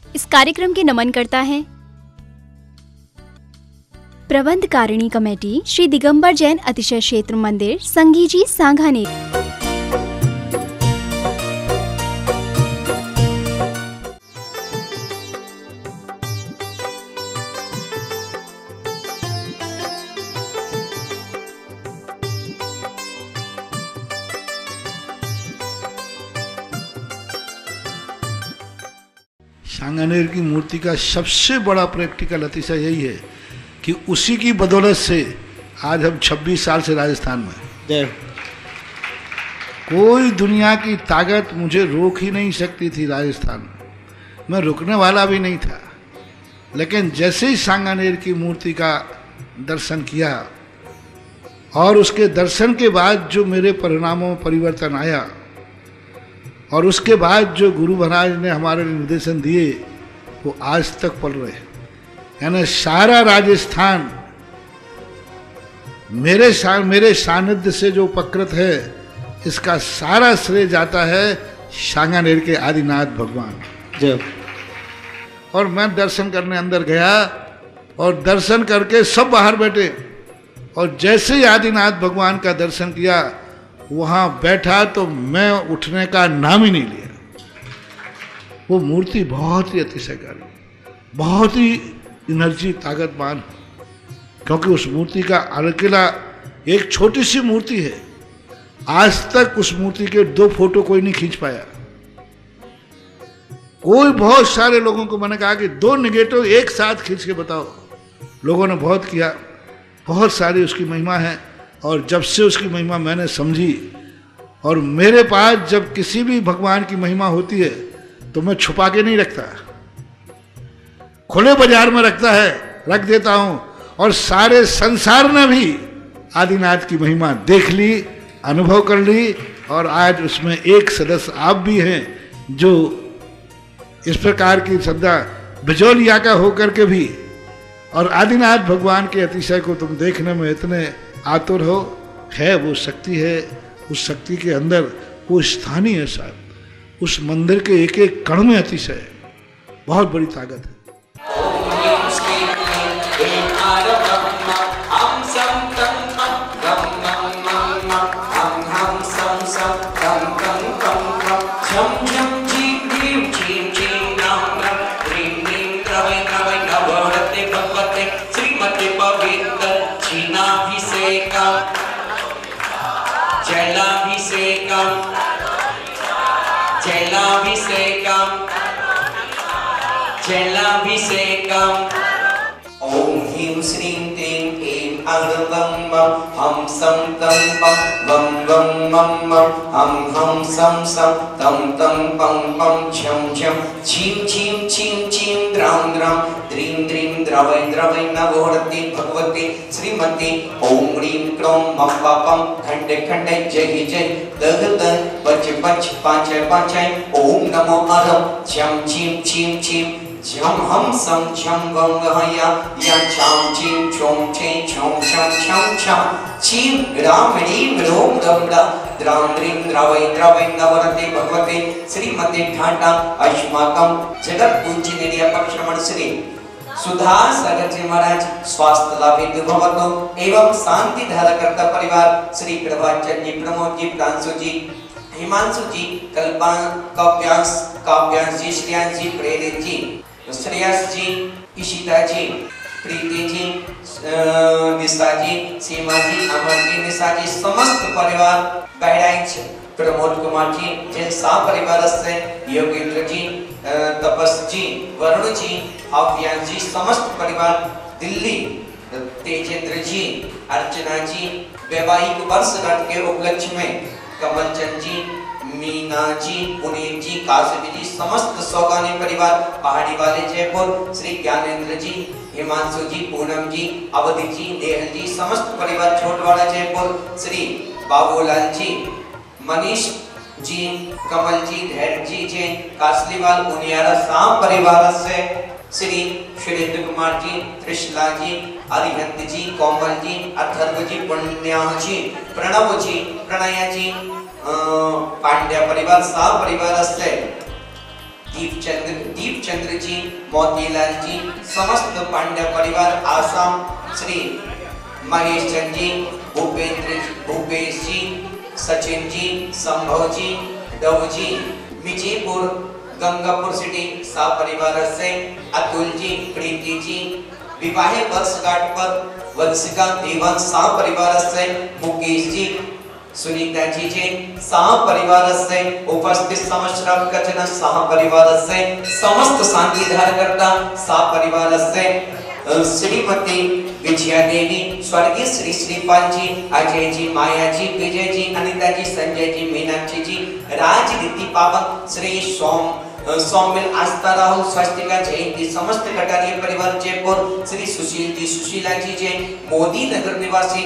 इस कार्यक्रम के नमन करता है प्रबंधकारिणी कमेटी श्री दिगंबर जैन अतिशय क्षेत्र मंदिर संगीजी सांगानेर। सांगानेर की मूर्ति का सबसे बड़ा प्रैक्टिकल अतिशय यही है कि उसी की बदौलत से आज हम 26 साल से राजस्थान में, कोई दुनिया की ताकत मुझे रोक ही नहीं सकती थी। राजस्थान में मैं रुकने वाला भी नहीं था, लेकिन जैसे ही सांगानेर की मूर्ति का दर्शन किया और उसके दर्शन के बाद जो मेरे परिणामों में परिवर्तन आया और उसके बाद जो गुरु महाराज ने हमारे निर्देशन दिए वो आज तक पल रहे हैं। यानी सारा राजस्थान मेरे सानिध्य से जो उपकृत है, इसका सारा श्रेय जाता है सांगानेर के आदिनाथ भगवान। जब और मैं दर्शन करने अंदर गया और दर्शन करके सब बाहर बैठे और जैसे ही आदिनाथ भगवान का दर्शन किया वहाँ बैठा तो मैं उठने का नाम ही नहीं लिया। वो मूर्ति बहुत ही अतिशयकारी, बहुत ही एनर्जी ताकतवान, क्योंकि उस मूर्ति का अकेला एक छोटी सी मूर्ति है। आज तक उस मूर्ति के 2 फोटो कोई नहीं खींच पाया। कोई बहुत सारे लोगों को मैंने कहा कि 2 नेगेटिव एक साथ खींच के बताओ। लोगों ने बहुत किया, बहुत सारी उसकी महिमा है। और जब से उसकी महिमा मैंने समझी, और मेरे पास जब किसी भी भगवान की महिमा होती है तो मैं छुपा के नहीं रखता, खुले बाजार में रख देता हूं। और सारे संसार ने भी आदिनाथ की महिमा देख ली, अनुभव कर ली, और आज उसमें एक सदस्य आप भी हैं जो इस प्रकार की श्रद्धा बिजौलिया का होकर के भी और आदिनाथ भगवान के अतिशय को तुम देखने में इतने आतुर हो। है वो शक्ति है, उस शक्ति के अंदर वो स्थानीय है साहब, उस मंदिर के एक एक कण में अतिशय है, बहुत बड़ी ताकत है। जलाभिषेकम ओम ह्रीं श्रीं क्लीं ऐं अग्रवं मं हम सं तं पं वं वं मं मं हम सं सं तं तं पं पं झं झं छीं छीं छीं छीं द्रां द्रां द्रीं द्रीं द्रवै द्रवै नवोहरति भगवते श्रीमती ओम ह्रीं क्रों मं पं खंडे खंडे जय जय दग दग बच बच पांचय पांचय ओम नमो अरहं झं छीं छीं छीं झम हम सं झम वंग हया या छाम छीं छोम छे छोम छम छम छम छीं ग्राम ह्रीं रोम रमड़ा द्रां द्रीं द्रवै द्रवै नवरते भगवते श्रीमते ठाटा अस्माकं जगत पूजनीय पक्षमण श्री सुधा सागर जी महाराज स्वास्थ्य लाभित भवतु एवं शांति धारकर्ता परिवार श्री प्रभाचंद जी, प्रमोद जी, प्रांशु जी, हिमांशु जी, काव्यांश जी, श्रेयांश जी, प्रेरित जी, श्रेयस जी, इशिता जी, प्रीति जी, निशा जी, सीमा जी, अमर जी, निशा जी, समस्त परिवार बहराइच, प्रमोद कुमार जी, जिन सा परिवार से योगेंद्र जी, तपस जी, वरुण जी, अव्यांश जी, समस्त परिवार दिल्ली, तेजेंद्र जी, अर्चना जी, वैवाहिक वर्षगांठ के उपलक्ष्य में कमलचंद जी, मीना जी, पुनीत जी, काशिप जी, समस्त सौगानी परिवार पहाड़ी वाले जयपुर, श्री ज्ञानेंद्र जी, हिमांशु जी, पूनम जी, अवधि जी, नेहल जी, समस्त परिवार छोटवाड़ा जयपुर, श्री बाबूलाल जी, मनीष जी, कमल जी, धैर्य जी, जैन कासलीवाल उनियारा साम परिवार से श्री सुरेंद्र कुमार जी, त्रिशला जी, अरिहंत जी, कोमल जी, अथर्व जी, पुण्या जी, प्रणव जी, प्रणया जी, पांड्या परिवार सा परिवार से दीपचंद्र जी, मोतीलाल जी, समस्त पांड्य परिवार, आसाम श्री महेश चंद जी, भूपेश जी, सचिन जी, संभव जी, डव जी, मिजीपुर गंगापुर सिटी सा परिवार से अतुल जी, प्रीति जी, विवाहे वर्षगांठ पर वंशिका देवन सा परिवार से मुकेश जी, सुनीता जी सा परिवार से उपस्थित समस्त कचन सा परिवार से समस्त शांति धारकर्ता सा परिवार से श्रीमती विजया देवी, स्वर्गीय श्री श्रीपाल जी, अजय जी, माया जी, विजय जी, अनिता जी, संजय जी, मीनाक्षी जी, राजनीति पावन श्री सौमिल, आस्था, राहुल, स्वस्तिका, जयंती, समस्त कटारिया परिवार जयपुर, श्री सुशील जी, सुशीला जी जैन, मोदी नगर निवासी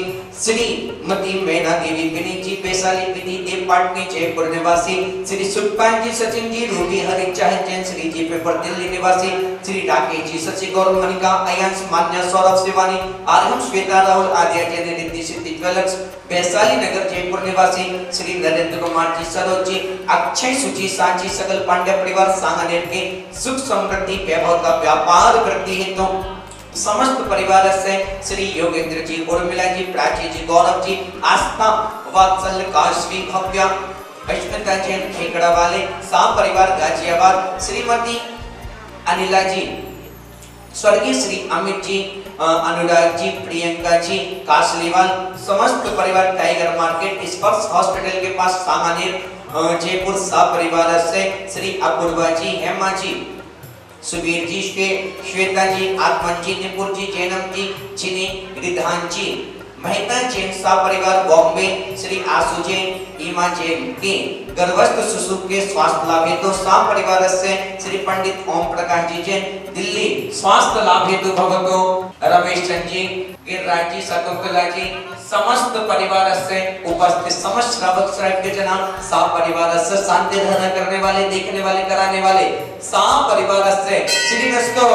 श्रीमती मैना देवी, विनीत जी, वैशाली विधि देव पाटनी, जयपुर निवासी श्री सुखपाल जी, सचिन जी, रूबी हरि चाहे जैन, श्री जी पेपर दिल्ली निवासी श्री राकेश जी, शशि गौरव, मनिका, अयांश, मान्या, सौरभ, शिवानी, आर्यम, श्वेता, राहुल, आद्या जैन, रिद्धि सिद्धि ज्वेलर्स, वैशाली नगर जयपुर निवासी श्री नरेंद्र कुमार जी, सरोज जी, अक्षय, सुची, सांची, सकल पांड्य परिवार सांगानेर के सुख समृद्धि वैभव का व्यापार वृद्धि हेतु समस्त परिवार से श्री योगेंद्र जी, उर्मिला जी, प्राची जी, गौरव जी, आस्था, वात्सल्य, काशवी, भव्या, अश्विता जैन, खेकड़ा वाले सा परिवार गाजियाबाद, श्रीमती अनिला जी, स्वर्गीय श्री अमित जी, अनुराग जी, प्रियंका जी, कासलीवाल, समस्त परिवार टाइगर मार्केट स्पर्श हॉस्पिटल के पास सांगानेर जयपुर सा परिवार से श्री अपूर्वा जी, हेमा जी, सुबीर जी, श्वेता जी, आत्मन जी, निपुर जी, जैनम जी, चिनी, रिधान जी, मेहता जैन सा परिवार बॉम्बे, श्री आशु जैन, ईमा जैन के गर्भस्थ शिशु के स्वास्थ्य लाभ हेतु सा परिवार से श्री पंडित ओम प्रकाश जी जैन, दिल्ली स्वास्थ्य लाभ हेतु भवतो, रमेश चंद जी, गिरिराज जी, शकुंतला जी, समस्त परिवार से उपस्थित समस्त श्रावक श्रावक जना सा परिवार से शांति धारण करने वाले, देखने वाले, कराने वाले सा परिवार से श्री रस्तो,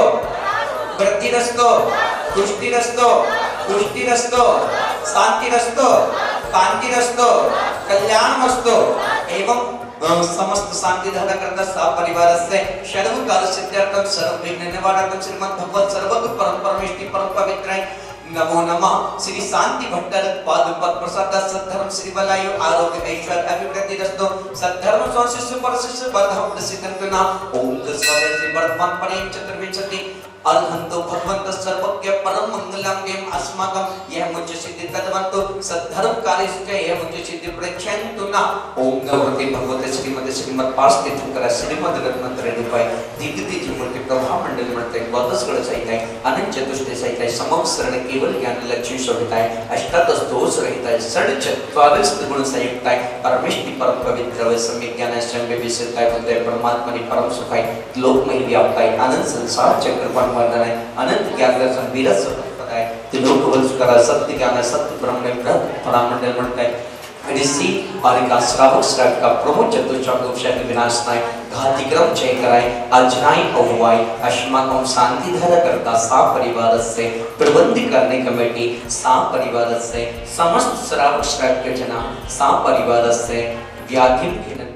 वृद्धि रस्तो, तुष्टि रस्तो, पुष्टि रस्तो, शांति रस्तो, कांति रस्तो, कल्याण रस्तो एवं समस्त शांति धारण करता सा परिवार से सर्व कार्य सिद्ध्यर्थम सर्व विघ्न निवारकम श्रीमद् भगवत सर्वगुरु परम परमेष्टि परम पवित्र नमो नमः श्री शांति भट्टर पाद प्रसाद सद्धर्म श्री बलायु आरोग्य ऐश्वर्य अभिवृद्धि रस्तो सद्धर्म संशिष्य परशिष्य वर्धम प्रसिद्धं ना ओम तस्मै श्री वर्तमान परेम चतुर्विंशति अर्हंतो भगवंत सर्वज्ञ परम मंगलम गेम अस्माकं यह मुझे सिद्धि तद्वंतो सद्धर्म कार्यस्य यह मुझे सिद्धि प्रक्षन्तु ना ओम नमोते भगवते श्रीमते श्रीमद् पार्श्व तीर्थंकर श्रीमद् रत्नत्रय रूपाय दिव्य मूर्ति प्रभा मंडल मर्ते द्वादश गण सहित है अनंत चतुष्टय सहित है समम शरण केवल ज्ञान लक्ष्मी शोभिता है अष्टादश दोष रहित है षड चत्वारिश गुण संयुक्त है परमेष्टि परम पवित्र है सम्यक ज्ञान स्वयं विशेषता है बुद्ध परमात्मा ने परम सुख है लोक में व्याप्त है अनंत संसार चक्र वर्धन है अनंत ज्ञान दर्शन वीरस पता है त्रिलोक वंश करा सत्य ज्ञान सत्य ब्रह्म में प्रणामंडल मंडल है ऋषि और का श्रावक श्रावक का प्रमुख चतुर्चंड उपशय विनाश नाय घाती क्रम जय कराए अजनाई अववाई अश्माकम शांति धारा करता सा परिवार से प्रबंध करने कमेटी सा परिवार से समस्त श्रावक श्रावक जना सा परिवार से व्याधि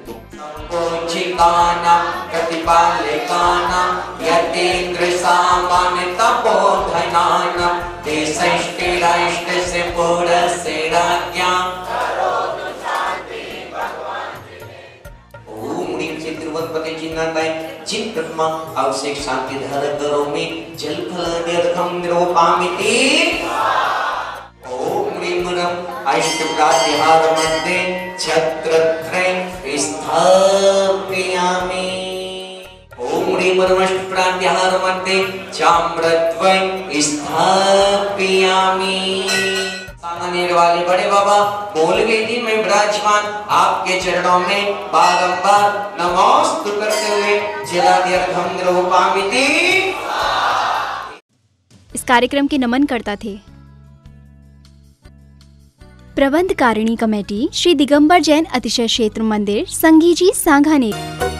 चिकाना प्रतिपालिकाना यतेन्द्र सामान्य तपोधनाना देशैष्टिराष्ट से पुरस्य राज्ञा ओम ह्रीं से तिरुवत्पते चिन्नाताय जिन प्रतिमा आवश्यक शांति धारक घरों में जल फल निर्धम निरूपामिति ओम ह्रीं रम अष्टप्रातिहार मध्ये छत्रत्रय स्थापयामि ओम ह्रीं रम अष्टप्रातिहार मध्ये चाम्रद्वय स्थापयामि सांगानेर वाले बड़े बाबा मूलवेदी में विराजमान आपके चरणों में बारंबार नमोस्तु करते हुए जलाद्यर्घम निरूपामिति। इस कार्यक्रम के नमन करता थे प्रबंध कारिणी कमेटी श्री दिगंबर जैन अतिशय क्षेत्र मंदिर संघी जी सांगानेर।